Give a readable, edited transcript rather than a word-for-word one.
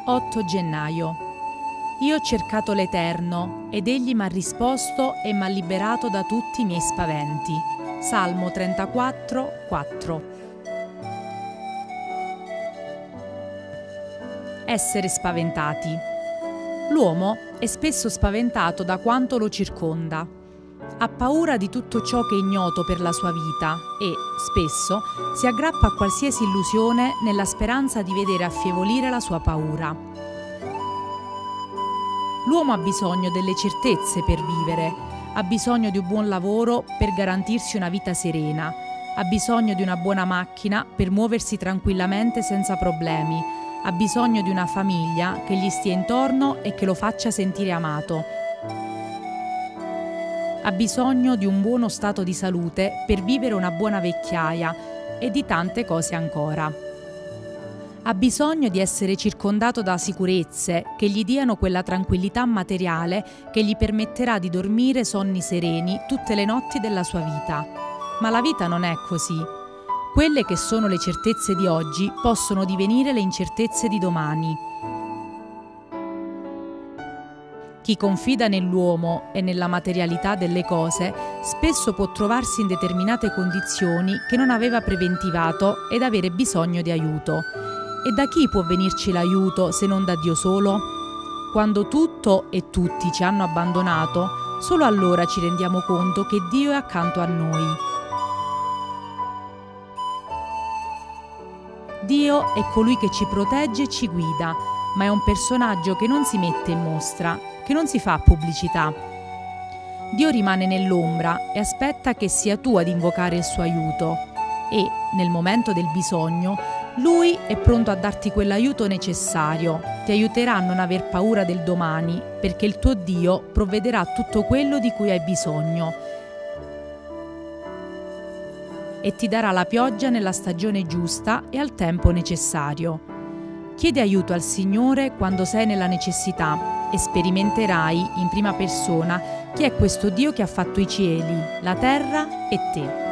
8 gennaio. Io ho cercato l'Eterno, ed Egli m'ha risposto e m'ha liberato da tutti i miei spaventi. Salmo 34, 4. Essere spaventati. L'uomo è spesso spaventato da quanto lo circonda. Ha paura di tutto ciò che è ignoto per la sua vita e, spesso, si aggrappa a qualsiasi illusione nella speranza di vedere affievolire la sua paura. L'uomo ha bisogno delle certezze per vivere, ha bisogno di un buon lavoro per garantirsi una vita serena, ha bisogno di una buona macchina per muoversi tranquillamente senza problemi, ha bisogno di una famiglia che gli stia intorno e che lo faccia sentire amato. Ha bisogno di un buono stato di salute per vivere una buona vecchiaia e di tante cose ancora. Ha bisogno di essere circondato da sicurezze che gli diano quella tranquillità materiale che gli permetterà di dormire sonni sereni tutte le notti della sua vita. Ma la vita non è così. Quelle che sono le certezze di oggi possono divenire le incertezze di domani. Chi confida nell'uomo e nella materialità delle cose spesso può trovarsi in determinate condizioni che non aveva preventivato ed avere bisogno di aiuto. E da chi può venirci l'aiuto se non da Dio solo? Quando tutto e tutti ci hanno abbandonato, solo allora ci rendiamo conto che Dio è accanto a noi. Dio è colui che ci protegge e ci guida, ma è un personaggio che non si mette in mostra, che non si fa pubblicità. Dio rimane nell'ombra e aspetta che sia tu ad invocare il suo aiuto e, nel momento del bisogno, Lui è pronto a darti quell'aiuto necessario, ti aiuterà a non aver paura del domani, perché il tuo Dio provvederà tutto quello di cui hai bisogno e ti darà la pioggia nella stagione giusta e al tempo necessario. Chiedi aiuto al Signore quando sei nella necessità e sperimenterai in prima persona chi è questo Dio che ha fatto i cieli, la terra e te.